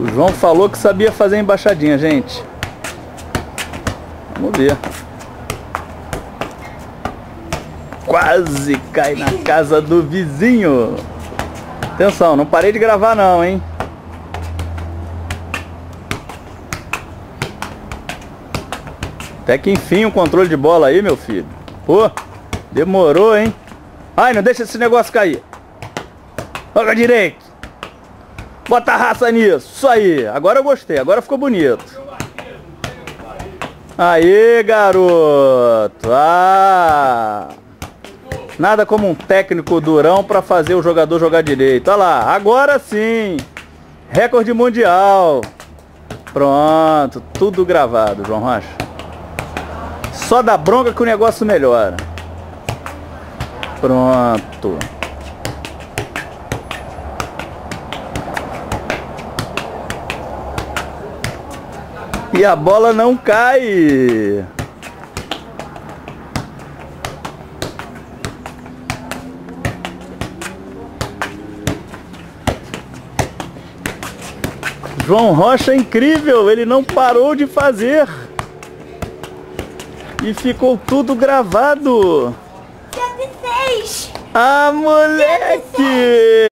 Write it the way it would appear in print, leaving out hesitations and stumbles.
O João falou que sabia fazer embaixadinha, gente. Vamos ver. Quase cai na casa do vizinho. Atenção, não parei de gravar não, hein? Até que enfim o controle de bola aí, meu filho. Pô, demorou, hein? Ai, não deixa esse negócio cair. Joga direito. Bota a raça nisso. Isso aí. Agora eu gostei. Agora ficou bonito. Aí, garoto. Ah. Nada como um técnico durão pra fazer o jogador jogar direito. Olha lá. Agora sim. Recorde mundial. Pronto. Tudo gravado, João Rocha. Só dá bronca que o negócio melhora. Pronto. E a bola não cai. João Rocha é incrível, ele não parou de fazer. E ficou tudo gravado. 106. Ah, moleque!